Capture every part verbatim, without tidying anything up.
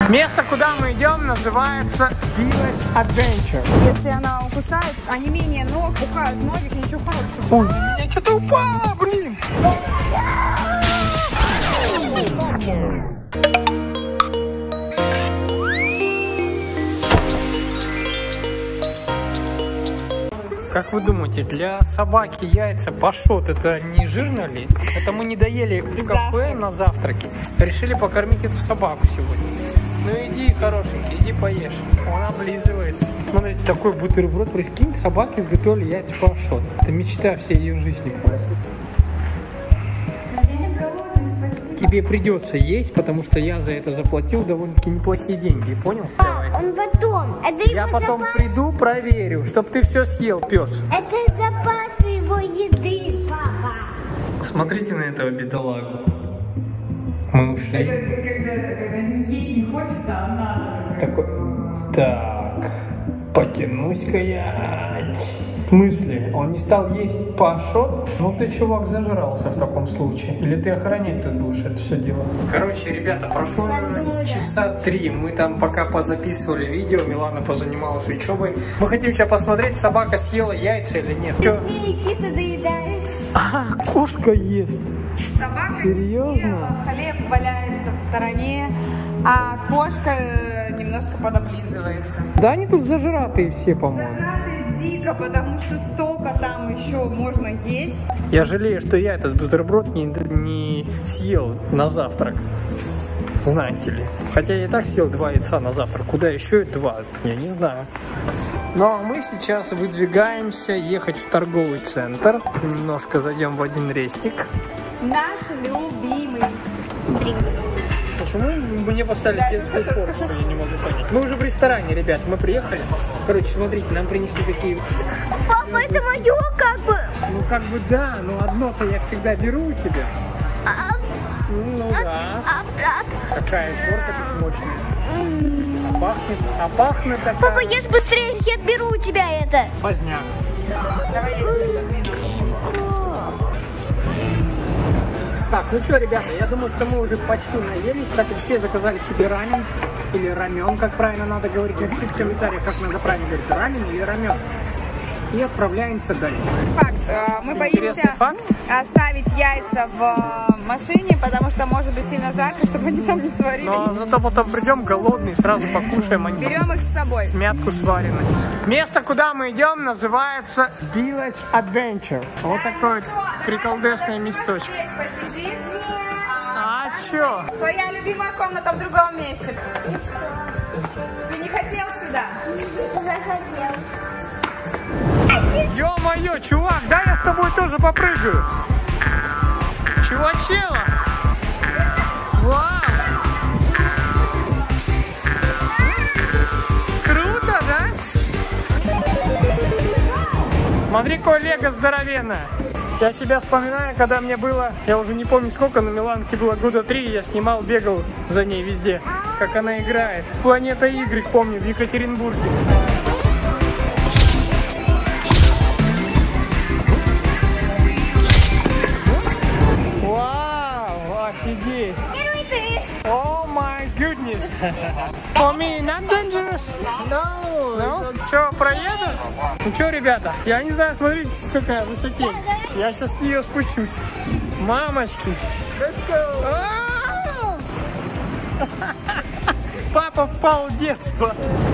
Место, куда мы идем, называется Village Adventure. Если она укусает, а не менее ног, пухают ноги, ничего хорошего. Ой, у меня что-то упало, блин. Как вы думаете, для собаки яйца пашот это не жирно ли? Это мы не доели в кафе на завтраке. Решили покормить эту собаку сегодня. Ну иди, хорошенький, иди поешь. Он облизывается. Смотрите, такой бутерброд. Прикинь, собаки изготовили яйца пашот. Это мечта всей ее жизни. Тебе придется есть, потому что я за это заплатил довольно-таки неплохие деньги. Понял? Давай. Он потом. Это Я его потом запас... приду, проверю, чтоб ты все съел, пес. Это запасы его еды, папа. Смотрите на этого бедолагу. Мы ушли. Это когда, когда есть не хочется, а надо. Такой. Так. Потянусь-ка я. В смысле? Он не стал есть пашот? Ну ты, чувак, зажрался в таком случае. Или ты охранять тут будешь это все дело? Короче, ребята, прошло часа три. Мы там пока позаписывали видео. Милана позанималась учебой. Мы хотим сейчас посмотреть, собака съела яйца или нет. Чё? Киса доедает. А, кошка ест. Собака Серьезно? хлеб валяется в стороне, а кошка немножко подоблизывается. Да они тут зажратые все, по-моему. Зажаты дико, потому что столько там еще можно есть. Я жалею, что я этот бутерброд не, не съел на завтрак. Знаете ли. Хотя я и так съел два яйца на завтрак. Куда еще два? Я не знаю. Ну а мы сейчас выдвигаемся ехать в торговый центр. Немножко зайдем в один рестик. Наш любимый. Почему мне поставили детскую порцию? Я не могу понять. Мы уже в ресторане, ребят. Мы приехали. Короче, смотрите, нам принесли такие... Папа, это мое как бы. Ну как бы да, но одно-то я всегда беру у тебя. А, Ну да. а, а. Такая порка тут мощная. А пахнет, а пахнет такая... Папа, ешь быстрее, я отберу у тебя это. Поздняк. Давай я тебе подвину. Так, ну что, ребята, я думаю, что мы уже почти наелись. Кстати, все заказали себе рамен. Или рамен, как правильно надо говорить. Напишите в комментариях, как надо правильно говорить. Рамен или рамен. И отправляемся дальше. Факт. Мы Интересный боимся факт. оставить яйца в машине, потому что может быть сильно жарко, чтобы они там не сварили. Но зато потом придем голодные, сразу покушаем. Они Берем их с собой. смятку сварены. Место, куда мы идем, называется Village Adventure. Вот такое вот приколдесное местечко. Здесь посидишь. А чё? Твоя любимая комната в другом месте. Ты не хотел сюда? Захотел. Ё-моё, чувак, да я с тобой тоже попрыгаю. Чувачела. Вау. Круто, да? Смотри, какое лего здоровенное. Я себя вспоминаю, когда мне было, я уже не помню сколько, но Миланке было года три, я снимал, бегал за ней везде, как она играет. Планета Y, помню, в Екатеринбурге. Вау, офигеть. Первый ты. Oh my goodness. For me not dangerous. No. No? Че, проеду? Ну что, ребята, я не знаю, смотрите, какая высоте. Я сейчас с нее спущусь. Мамочки. Let's go. Папа впал в детство.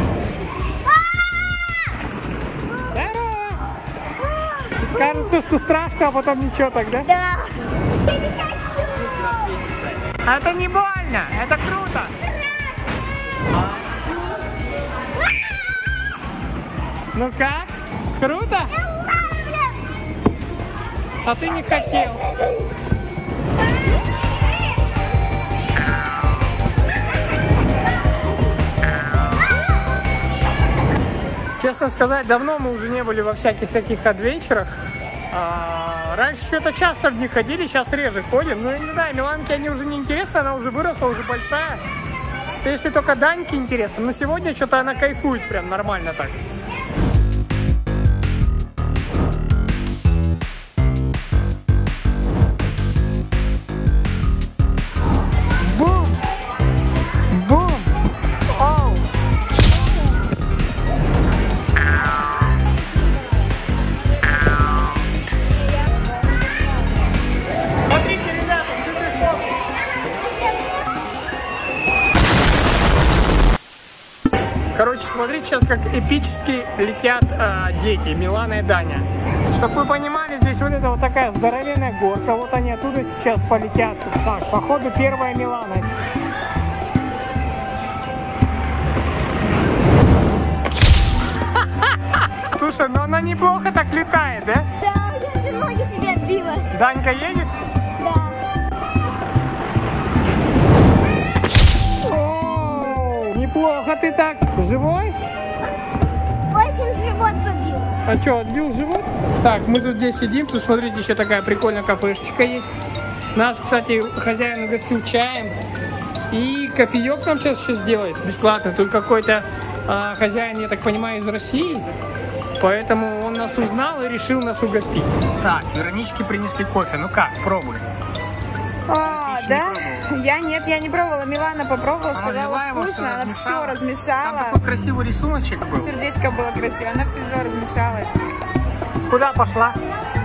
Кажется, что страшно, а потом ничего тогда. Да. Это не больно, это круто. Ну как? Круто? А ты не хотел. Честно сказать, давно мы уже не были во всяких таких адвенчерах. А, раньше что-то часто в них ходили, сейчас реже ходим. Ну, я не знаю, Миланке они уже не интересны, она уже выросла, уже большая. Если только Даньке интересно. Но сегодня что-то она кайфует прям нормально так. Бум! Бум! Короче, смотрите сейчас, как эпически летят э, дети, Милана и Даня. Чтобы вы понимали, здесь вот это вот такая здоровенная горка. Вот они оттуда сейчас полетят. Так, походу первая Милана. Слушай, ну она неплохо так летает, да? Да, я все ноги себе отбила. Данька едет? Да. О, неплохо ты так. Живой? Очень живот побил. А что, отбил живот? Так, мы тут здесь сидим. Тут, смотрите, еще такая прикольная кафешечка есть. Нас, кстати, хозяин угостил чаем. И кофеек нам сейчас еще сделает бесплатно. Тут какой-то а, хозяин, я так понимаю, из России. Поэтому он нас узнал и решил нас угостить. Так, Вероничке принесли кофе. Ну как, пробуй. А, да? Я нет, я не пробовала. Милана попробовала, сказала его, вкусно, она все размешала. Там такой красивый рисуночек был. Сердечко было красиво, она все размешала. Куда пошла?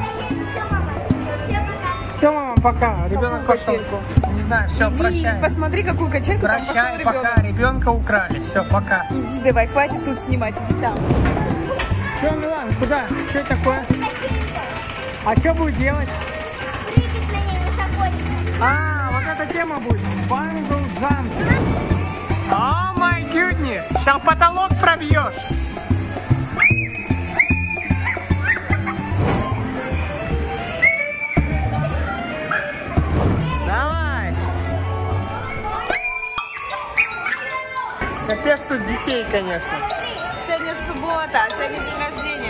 Все, мама, пока. Ребенок пошел. Не знаю, все, Иди, прощай. посмотри, какую качельку там Прощай, пошел пока. ребенок. Ребенка украли. Все, пока. Иди давай, хватит тут снимать, иди там. Че, Милан, куда? Что такое? А что будет делать? Прыгать на ней высоко. А, вот эта тема будет. Бангл джамп. О май гуднес. Сейчас потолок пробьешь. Давай. Капец тут детей, конечно. Сегодня суббота, сегодня день рождения.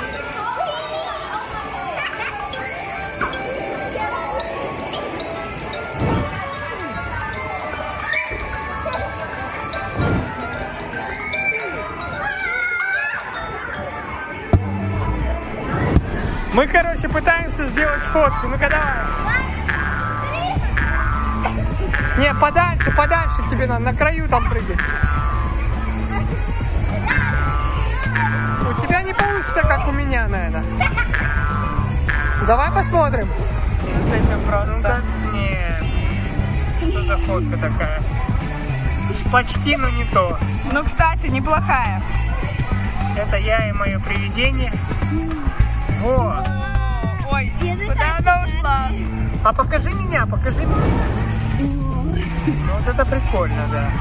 Мы, короче, пытаемся сделать фотку. Ну-ка, давай. Не, подальше, подальше тебе надо, на краю там прыгать. У тебя не получится, как у меня, наверное. Давай посмотрим. С этим просто. Ну, так, нет. Что за фотка такая? Почти, но не то. Ну, кстати, неплохая. Это я и мое привидение. Вот. Ой, куда она ушла? А покажи меня, покажи меня. Ну, вот это прикольно, да.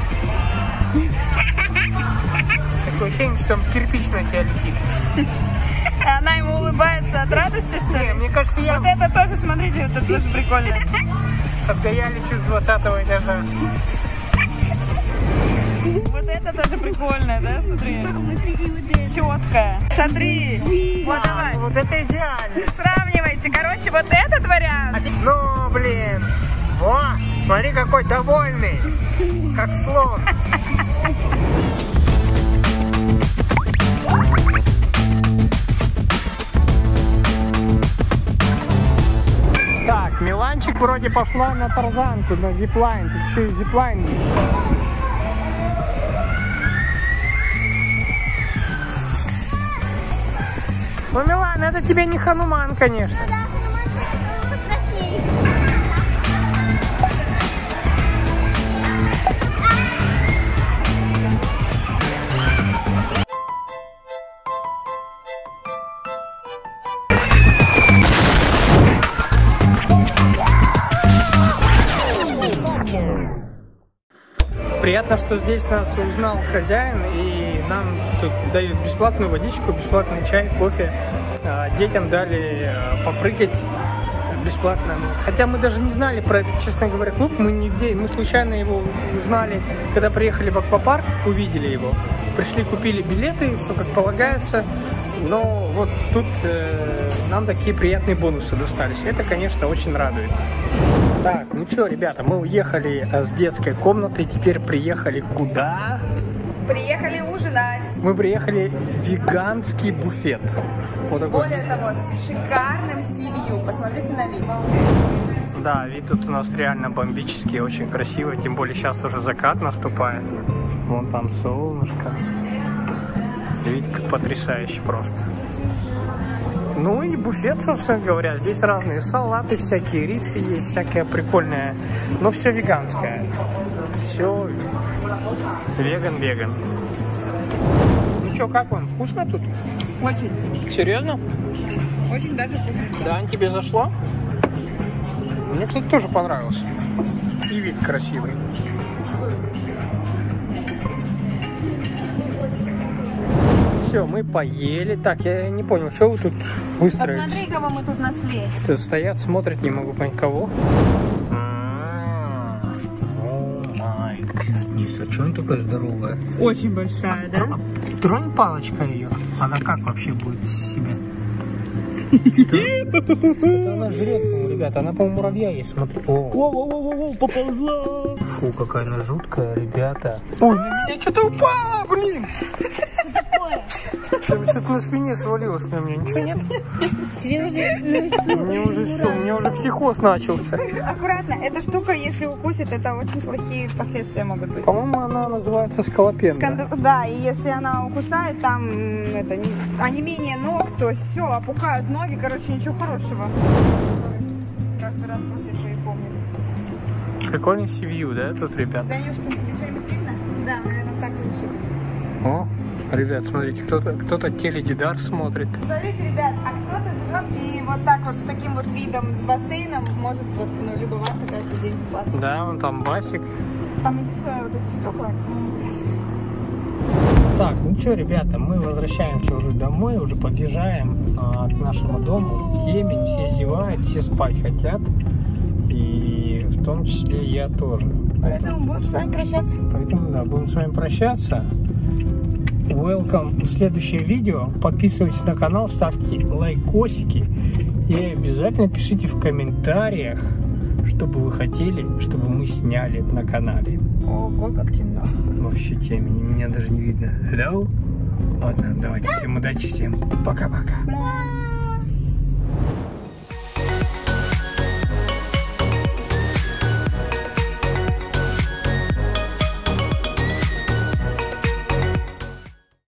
Такое ощущение, что там кирпич на тебя летит. Она ему улыбается от радости, что ли? Не, мне кажется, я... Вот это тоже, смотрите, вот это тоже прикольно. Когда я лечу с двадцатого этажа. Вот это тоже прикольно, да, смотри? Четкая. Смотри. Вот давай. Вот это идеально. Сравнивайте. Короче, вот этот вариант. Ну, блин. Во, смотри, какой довольный. Как слон. Так, Миланчик вроде пошла на тарзанку, на зиплайн. Тут еще и зиплайн есть. Ну, Милан, это тебе не Хануман, конечно. Да, Хануман покраснее. Приятно, что здесь нас узнал хозяин, и нам тут дают бесплатную водичку, бесплатный чай, кофе. Детям дали попрыгать бесплатно. Хотя мы даже не знали про этот, честно говоря, клуб. Мы нигде, мы случайно его узнали, когда приехали в аквапарк, увидели его. Пришли, купили билеты, все как полагается. Но вот тут э, нам такие приятные бонусы достались. Это, конечно, очень радует. Так, ну что, ребята, мы уехали с детской комнаты, теперь приехали куда? Приехали ужинать. Мы приехали в веганский буфет. Вот такой. Более того, с шикарным си-вью. Посмотрите на вид. Да, вид тут у нас реально бомбический, очень красиво. Тем более сейчас уже закат наступает. Вон там солнышко. Видите, как потрясающе просто. Ну и буфет, собственно говоря. Здесь разные салаты, всякие рисы есть, всякое прикольное. Но все веганское. Все веган-веган. Ну что, как вам? Вкусно тут? Очень. Серьезно? Очень даже вкусно. Да, тебе зашло? Мне, кстати, тоже понравился. И вид красивый. Все, мы поели. Так, я не понял, что вы тут выстроились? Посмотри, кого мы тут нашли. Что стоят, смотрят, не могу понять, кого. О май гуднес, а что она такая здоровая? Очень большая, да? Тронь палочка ее. Она как вообще будет себя? Это она жрет, ребята. Она, по-моему, муравья есть, смотри. О, поползла. фу, какая она жуткая, ребята. Ой, на меня что-то упало, блин. Что-то на спине свалилось на меня. Ничего нет? Тебе уже... Мне уже все, у меня уже психоз начался. Аккуратно, эта штука, если укусит, это очень плохие последствия могут быть. По-моему, она называется скалопендра. Сканда- Да, и если она укусает, там м, это, не- онемение ног, то все, опухают ноги, короче, ничего хорошего. Каждый раз после своих помнит. Прикольный си-вью, да, тут, ребят? Данюшка, тебе что-нибудь видно? Да, наверное, так лучше. О, ребят, смотрите, кто-то кто-то теледидар смотрит. Смотрите, ребят, а кто-то живет и вот так вот с таким вот видом, с бассейном, может вот, ну, любоваться каждый день купаться. Да, вон там басик. Там единственное вот эти стекла. Так, ну что, ребята, мы возвращаемся уже домой, уже подъезжаем а, к нашему дому. Темень, все зевают, все спать хотят. И в том числе я тоже. Поэтому будем с вами прощаться. Поэтому, да, будем с вами прощаться. Welcome в следующее видео. Подписывайтесь на канал, ставьте лайкосики. И обязательно пишите в комментариях, что бы вы хотели, чтобы мы сняли на канале. Ого, как темно. Вообще темень, меня даже не видно. Hello? Ладно, давайте, всем удачи, всем пока-пока.